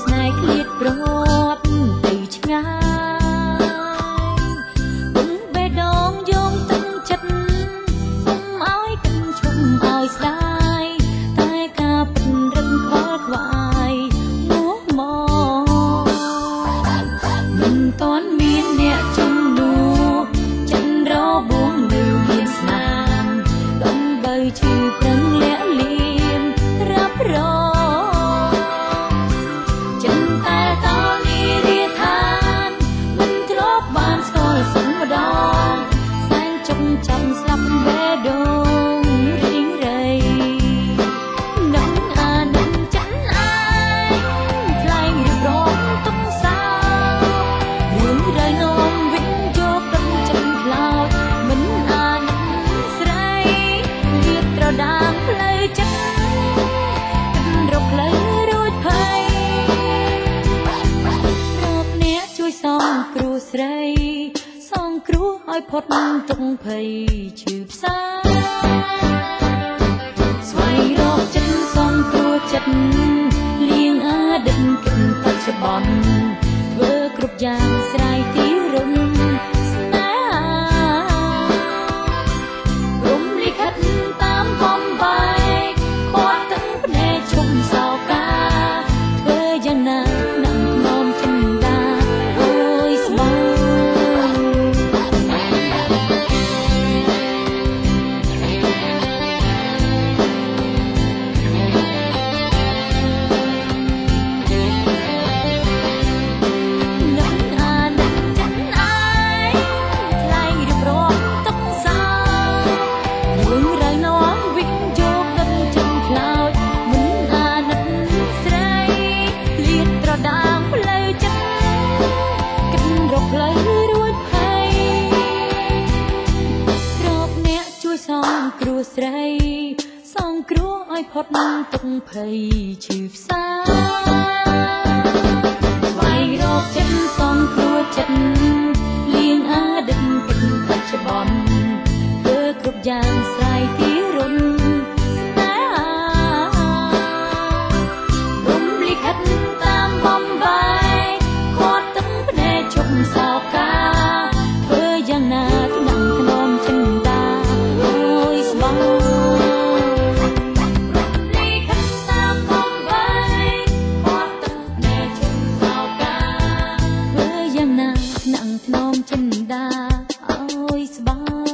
ស្នេហ៍ឃ្លាតប្រត់ទៅឆ្ងាយពុំបេះដូងយោងទឹកចិត្តពុំឲ្យទឹកឈុំឲ្យស្ដាយតែការពិនរឹងខ្វល់ខ្វាយមួមកមិនទាន់មានអ្នកជំនួសចិនរបួងនៅមានស្នាមដើម្បីឈឺប្រឹងលាក់លៀមរាប់រងចិនតែតនីរាឋានមិនធ្លាប់បានស្គាល់សុំម្ដងសែនចុងចាំស្លាប់បេះដូងរីងរៃនឹងអានឹងចិនឯងថ្លែងរៀបរាប់ទុកសារឿងរៃនាំវិញយកដឹងចិនខ្លោចមិនអានឹងស្រីលៀបត្រដាងផ្លូវចិត្តរកផ្លូវរួចភ័យរកអ្នកជួយសងគ្រោះស្រីសងគ្រោះឲ្យផុតទុក្ខភ័យឈឺផ្សាស្វែងរកចិត្តសងគ្រោះចិត្តលៀងអតីតគិតបច្ចុប្បន្នធ្វើគ្រប់យ៉ាងស្រាយទីរំស្នេហារំលីខិតតាមបំបែកគាត់ទាំងភ្នែកឈុំសោកាធ្វើយ៉ាងណានឹងនាំចិនដាអើយស្បើនឹងអានឹងចិនឯងថ្លែងរៀបរាប់ទុកសារឿងរ៉ាវនាំវិញយកដឹងចិនខ្លោចមិនអាណិតស្រីលៀតត្រដាងផ្លូវចិត្តគិតរកផ្លូវរួចភ័យរកអ្នកជួយសងគ្រោះស្រីសងគ្រោះឲ្យផុតទុក្ខភ័យឈឺផ្សាស្វែងរកចិត្តសងគ្រោះចិត្តលៀងអតីតគិតបច្ចុប្បន្នធ្វើគ្រប់យ៉ាងស្រាយទីរំស្នេហារំលីខិតតាមបំបែកគាត់ទាំងភ្នែកឈុំសោកាធ្វើយ៉ាងណាថ្នាំថ្នមចិនដាអើយស្បើលីខិតតាមបំបែកគាត់ទាំងភ្នែកឈុំសោកាធ្វើយ៉ាងណាថ្នាំថ្នមចិនដាអើយស្បើ